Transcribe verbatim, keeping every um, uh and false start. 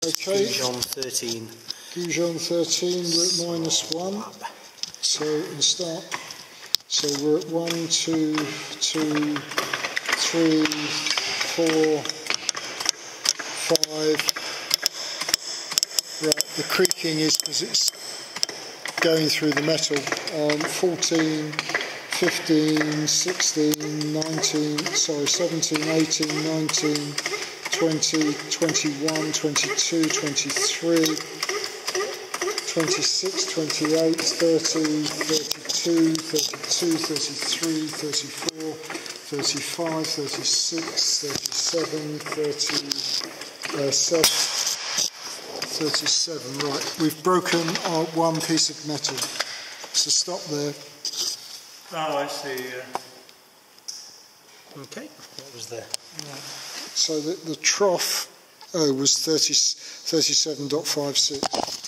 Okay. Goujon thirteen. Goujon thirteen, we're at minus one. So and start. So we're at one, two, two, three, four, five. Right, the creaking is because it's going through the metal. Um, fourteen, fifteen, sixteen, nineteen, sorry, seventeen, eighteen, nineteen, twenty, twenty-one, twenty-two, twenty-three, twenty-six, twenty-eight, thirty, thirty-two, thirty-two, thirty-three, thirty-four, thirty-five, thirty-six, thirty-seven, thirty-seven, thirty-seven. Right, we've broken our one piece of metal. So stop there. Oh, I see. Uh... Okay, that was there. Right. So the, the trough oh, was thirty, thirty-seven point five six.